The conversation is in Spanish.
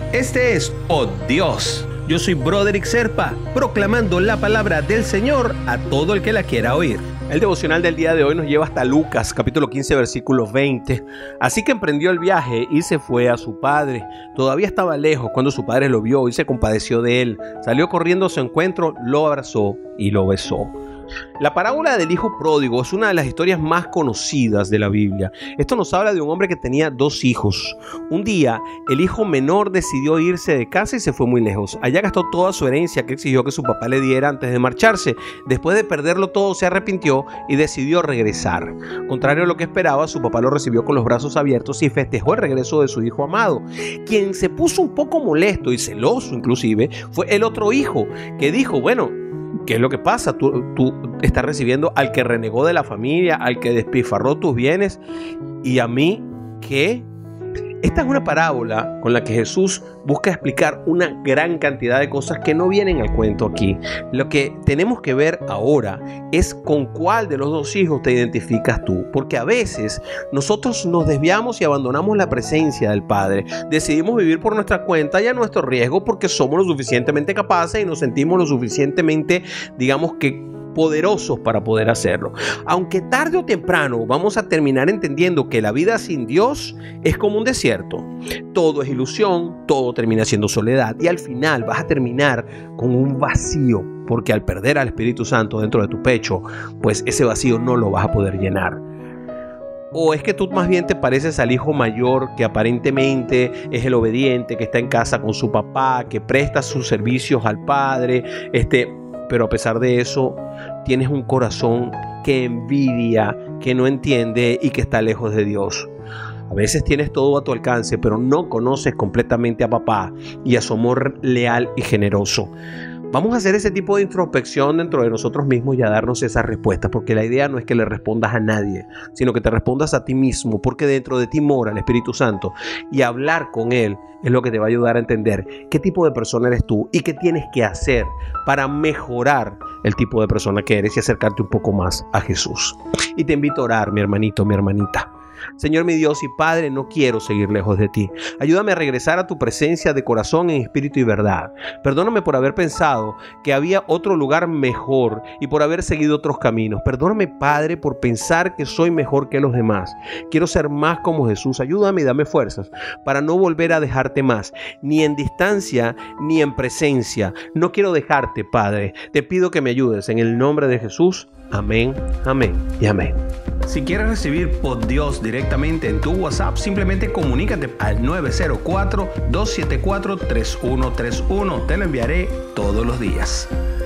Este es Oh Dios. Yo soy Broderick Serpa, proclamando la palabra del Señor a todo el que la quiera oír. El devocional del día de hoy nos lleva hasta Lucas, capítulo 15, versículo 20. Así que emprendió el viaje y se fue a su padre. Todavía estaba lejos cuando su padre lo vio y se compadeció de él. Salió corriendo a su encuentro, lo abrazó y lo besó. La parábola del hijo pródigo es una de las historias más conocidas de la Biblia. Esto nos habla de un hombre que tenía dos hijos. Un día, el hijo menor decidió irse de casa y se fue muy lejos. Allá gastó toda su herencia que exigió que su papá le diera antes de marcharse. Después de perderlo todo, se arrepintió y decidió regresar. Contrario a lo que esperaba, su papá lo recibió con los brazos abiertos y festejó el regreso de su hijo amado. Quien se puso un poco molesto y celoso inclusive fue el otro hijo, que dijo, bueno, ¿qué es lo que pasa? Tú estás recibiendo al que renegó de la familia, al que despilfarró tus bienes, ¿y a mí qué? Esta es una parábola con la que Jesús busca explicar una gran cantidad de cosas que no vienen al cuento aquí. Lo que tenemos que ver ahora es con cuál de los dos hijos te identificas tú, porque a veces nosotros nos desviamos y abandonamos la presencia del Padre. Decidimos vivir por nuestra cuenta y a nuestro riesgo porque somos lo suficientemente capaces y nos sentimos lo suficientemente, digamos que poderosos para poder hacerlo. Aunque tarde o temprano vamos a terminar entendiendo que la vida sin Dios es como un desierto. Todo es ilusión, todo termina siendo soledad y al final vas a terminar con un vacío, porque al perder al Espíritu Santo dentro de tu pecho, pues ese vacío no lo vas a poder llenar. ¿O es que tú más bien te pareces al hijo mayor que aparentemente es el obediente, que está en casa con su papá, que presta sus servicios al padre, pero a pesar de eso tienes un corazón que envidia, que no entiende y que está lejos de Dios? A veces tienes todo a tu alcance, pero no conoces completamente a papá y a su amor leal y generoso. Vamos a hacer ese tipo de introspección dentro de nosotros mismos y a darnos esas respuestas, porque la idea no es que le respondas a nadie, sino que te respondas a ti mismo, porque dentro de ti mora el Espíritu Santo y hablar con Él es lo que te va a ayudar a entender qué tipo de persona eres tú y qué tienes que hacer para mejorar el tipo de persona que eres y acercarte un poco más a Jesús. Y te invito a orar, mi hermanito, mi hermanita. Señor, mi Dios y Padre, no quiero seguir lejos de ti. Ayúdame a regresar a tu presencia de corazón, en espíritu y verdad. Perdóname por haber pensado que había otro lugar mejor y por haber seguido otros caminos. Perdóname, Padre, por pensar que soy mejor que los demás. Quiero ser más como Jesús. Ayúdame y dame fuerzas para no volver a dejarte más, ni en distancia ni en presencia. No quiero dejarte, Padre. Te pido que me ayudes en el nombre de Jesús. Amén, amén y amén. Si quieres recibir por Dios directamente en tu WhatsApp, simplemente comunícate al 904-274-3131. Te lo enviaré todos los días.